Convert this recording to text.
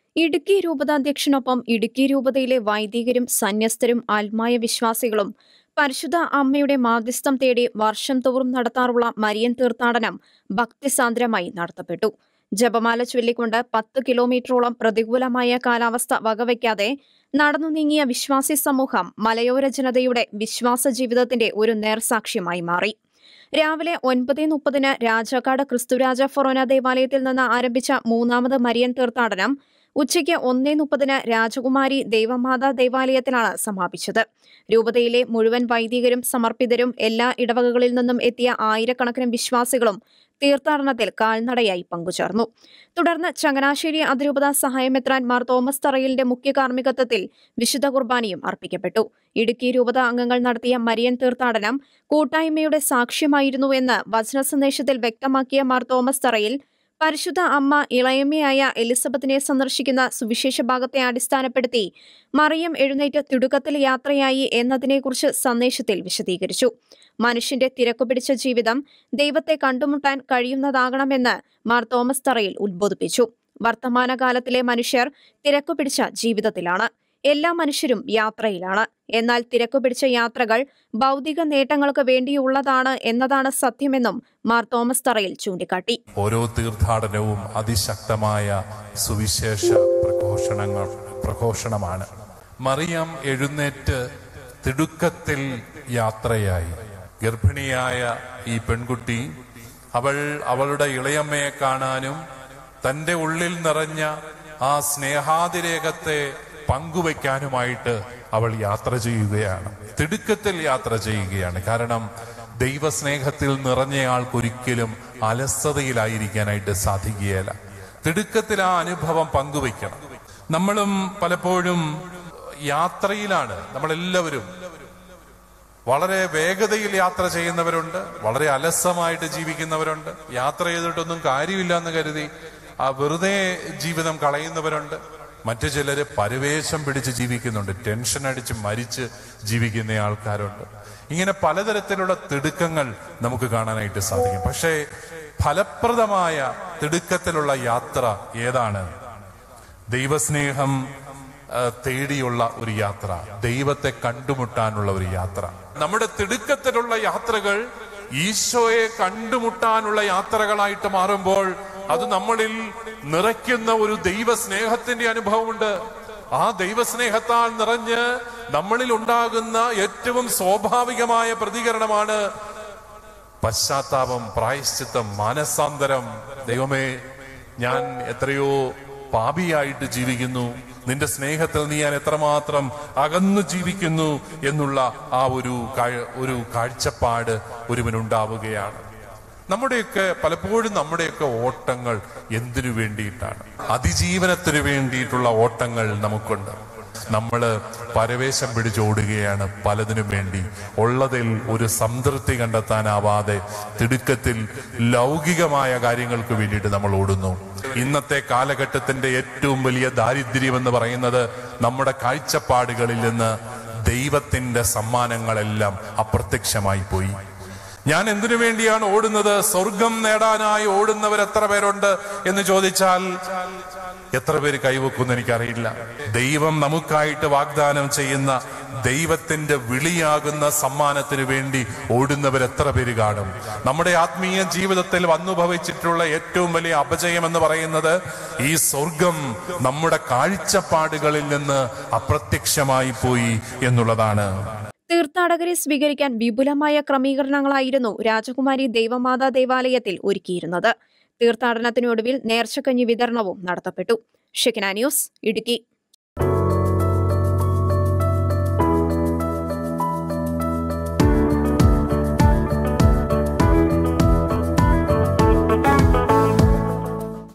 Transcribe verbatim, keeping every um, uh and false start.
ഇടുക്കി രൂപതാധ്യക്ഷനൊപ്പം ഇടുക്കി രൂപതയിലെ വൈദികരും സന്യസ്തരും ആത്മായ വിശ്വാസികളും പരിശുദ്ധ അമ്മയുടെ മാധ്യസ്ഥം തേടി വർഷം തോറും നടത്താറുള്ള മരിയൻ തീർത്ഥാടനം ഭക്തിസാന്ദ്രമായി നടത്തപ്പെട്ടു. ജപമാല ചൊല്ലിക്കൊണ്ട് പത്ത് കിലോമീറ്ററോളം പ്രതികൂലമായ കാലാവസ്ഥ വകവയ്ക്കാതെ നടന്നു നീങ്ങിയ വിശ്വാസി സമൂഹം മലയോര ജനതയുടെ വിശ്വാസ ജീവിതത്തിന്റെ ഒരു നേർസാക്ഷ്യമായി മാറി. രാവിലെ ഒൻപത് മുപ്പതിന് രാജാക്കാട് ക്രിസ്തുരാജ ഫൊറോന ദേവാലയത്തിൽ നിന്ന് ആരംഭിച്ച മൂന്നാമത് മരിയൻ തീർത്ഥാടനം ഉച്ചയ്ക്ക് ഒന്നേ മുപ്പതിന് രാജകുമാരി ദേവമാതാ ദേവാലയത്തിലാണ് സമാപിച്ചത്. രൂപതയിലെ മുഴുവൻ വൈദികരും സമർപ്പിതരും എല്ലാ ഇടവകകളിൽ നിന്നും എത്തിയ ആയിരക്കണക്കിന് വിശ്വാസികളും തീർത്ഥാടനത്തിൽ കാൽനടയായി പങ്കുചേർന്നു. തുടർന്ന് ചങ്ങനാശ്ശേരി അതിരൂപത സഹായമെത്രാൻ മാർ തോമസ് തറയിലിന്റെ മുഖ്യ കാർമ്മികത്വത്തിൽ വിശുദ്ധ കുർബാനയും അർപ്പിക്കപ്പെട്ടു. ഇടുക്കി രൂപത അംഗങ്ങൾ നടത്തിയ മരിയൻ തീർത്ഥാടനം കൂട്ടായ്മയുടെ സാക്ഷ്യമായിരുന്നുവെന്ന് വചന സന്ദേശത്തിൽ വ്യക്തമാക്കിയ മാർ തോമസ് തറയിൽ പരിശുദ്ധ അമ്മ ഇളയമ്മയായ എലിസബത്തിനെ സന്ദർശിക്കുന്ന സുവിശേഷ ഭാഗത്തെ അടിസ്ഥാനപ്പെടുത്തി മറിയം എഴുന്നേറ്റ് തിടുക്കത്തിൽ യാത്രയായി എന്നതിനെക്കുറിച്ച് സന്ദേശത്തിൽ വിശദീകരിച്ചു. മനുഷ്യന്റെ തിരക്കുപിടിച്ച ജീവിതം ദൈവത്തെ കണ്ടുമുട്ടാൻ കഴിയുന്നതാകണമെന്ന് മാർ തോമസ് തറയിൽ ഉദ്ബോധിപ്പിച്ചു. വർത്തമാനകാലത്തിലെ മനുഷ്യർ തിരക്കുപിടിച്ച ജീവിതത്തിലാണ്. എല്ലാ മനുഷ്യരും യാത്രയിലാണ്. എന്നാൽ തിരക്കുപിടിച്ച യാത്രകൾ ഭൗതിക നേട്ടങ്ങൾക്ക് വേണ്ടിയുള്ളതാണ് എന്നതാണ് സത്യമെന്നും മാർ തോമസ് തറയിൽ ചൂണ്ടിക്കാട്ടി. ഓരോ തീർത്ഥാടനവും അതിശക്തമായ സുവിശേഷ പ്രഘോഷണങ്ങൾ പ്രഘോഷണമാണ്. മറിയം എഴുന്നേറ്റ് തിടുക്കത്തിൽ യാത്രയായി. ഗർഭിണിയായ ഈ പെൺകുട്ടി അവൾ അവളുടെ ഇളയമ്മയെ കാണാനും തന്റെ ഉള്ളിൽ നിറഞ്ഞ ആ സ്നേഹാതിരേകത്തെ പങ്കുവയ്ക്കാനുമായിട്ട് അവൾ യാത്ര ചെയ്യുകയാണ്. തിടുക്കത്തിൽ യാത്ര ചെയ്യുകയാണ്. കാരണം ദൈവസ്നേഹത്തിൽ നിറഞ്ഞയാൾക്കൊരിക്കലും അലസതയിലായിരിക്കാനായിട്ട് സാധിക്കുകയില്ല. തിടുക്കത്തിൽ ആ അനുഭവം പങ്കുവയ്ക്കണം. നമ്മളും പലപ്പോഴും യാത്രയിലാണ്. നമ്മളെല്ലാവരും വളരെ വേഗതയിൽ യാത്ര ചെയ്യുന്നവരുണ്ട്, വളരെ അലസമായിട്ട് ജീവിക്കുന്നവരുണ്ട്, യാത്ര ചെയ്തിട്ടൊന്നും കാര്യമില്ല എന്ന് കരുതി ആ വെറുതെ ജീവിതം കളയുന്നവരുണ്ട്. മറ്റു ചിലര് പരിവേഷം പിടിച്ച് ജീവിക്കുന്നുണ്ട്, ടെൻഷൻ അടിച്ച് മരിച്ച് ജീവിക്കുന്ന ആൾക്കാരുണ്ട്. ഇങ്ങനെ പലതരത്തിലുള്ള തിടുക്കങ്ങൾ നമുക്ക് കാണാനായിട്ട് സാധിക്കും. പക്ഷേ ഫലപ്രദമായ തിടുക്കത്തിലുള്ള യാത്ര ഏതാണ്? ദൈവസ്നേഹം തേടിയുള്ള ഒരു യാത്ര, ദൈവത്തെ കണ്ടുമുട്ടാനുള്ള ഒരു യാത്ര. നമ്മുടെ തിടുക്കത്തിലുള്ള യാത്രകൾ ഈശോയെ കണ്ടുമുട്ടാനുള്ള യാത്രകളായിട്ട് മാറുമ്പോൾ അത് നമ്മളിൽ നിറയ്ക്കുന്ന ഒരു ദൈവസ്നേഹത്തിന്റെ അനുഭവമുണ്ട്. ആ ദൈവസ്നേഹത്താൽ നിറഞ്ഞ് നമ്മളിൽ ഉണ്ടാകുന്ന ഏറ്റവും സ്വാഭാവികമായ പ്രതികരണമാണ് പശ്ചാത്താപം, പ്രായശ്ചിത്തം, മാനസാന്തരം. ദൈവമേ, ഞാൻ എത്രയോ പാപിയായിട്ട് ജീവിക്കുന്നു, നിന്റെ സ്നേഹത്തിൽ നീ ഞാൻ എത്രമാത്രം അകന്നു ജീവിക്കുന്നു എന്നുള്ള ആ ഒരു ഒരു കാഴ്ചപ്പാട് ഒരുവനുണ്ടാവുകയാണ്. നമ്മുടെയൊക്കെ പലപ്പോഴും നമ്മുടെയൊക്കെ ഓട്ടങ്ങൾ എന്തിനു വേണ്ടിയിട്ടാണ്? അതിജീവനത്തിന് വേണ്ടിയിട്ടുള്ള ഓട്ടങ്ങൾ നമുക്കുണ്ട്. നമ്മള് പരവേശം പിടിച്ചോടുകയാണ് പലതിനും വേണ്ടി. ഉള്ളതിൽ ഒരു സംതൃപ്തി കണ്ടെത്താനാവാതെ തിടുക്കത്തിൽ ലൗകികമായ കാര്യങ്ങൾക്ക് വേണ്ടിയിട്ട് നമ്മൾ ഓടുന്നു. ഇന്നത്തെ കാലഘട്ടത്തിന്റെ ഏറ്റവും വലിയ ദാരിദ്ര്യം എന്ന് പറയുന്നത് നമ്മുടെ കാഴ്ചപ്പാടുകളിൽ നിന്ന് ദൈവത്തിന്റെ സമ്മാനങ്ങളെല്ലാം അപ്രത്യക്ഷമായി പോയി. ഞാൻ എന്തിനു വേണ്ടിയാണ് ഓടുന്നത്? സ്വർഗം നേടാനായി ഓടുന്നവർ എത്ര പേരുണ്ട് എന്ന് ചോദിച്ചാൽ എത്ര പേര് കൈവെക്കുമെന്ന് എനിക്കറിയില്ല. ദൈവം നമുക്കായിട്ട് വാഗ്ദാനം ചെയ്യുന്ന ദൈവത്തിന്റെ വിളിയാകുന്ന സമ്മാനത്തിന് വേണ്ടി ഓടുന്നവർ എത്ര പേര് കാണും? നമ്മുടെ ആത്മീയ ജീവിതത്തിൽ വന്നുഭവിച്ചിട്ടുള്ള ഏറ്റവും വലിയ അപജയം എന്ന് പറയുന്നത് ഈ സ്വർഗം നമ്മുടെ കാഴ്ചപ്പാടുകളിൽ നിന്ന് അപ്രത്യക്ഷമായി പോയി എന്നുള്ളതാണ്. തീർത്ഥാടകരെ സ്വീകരിക്കാൻ വിപുലമായ ക്രമീകരണങ്ങളായിരുന്നു രാജകുമാരി ദേവമാതാ ദേവാലയത്തിൽ ഒരുക്കിയിരുന്നത്. തീർത്ഥാടനത്തിനൊടുവിൽ നേർച്ചക്കഞ്ഞി വിതരണവും നടത്തപ്പെട്ടു. Shekinah news, Idukki.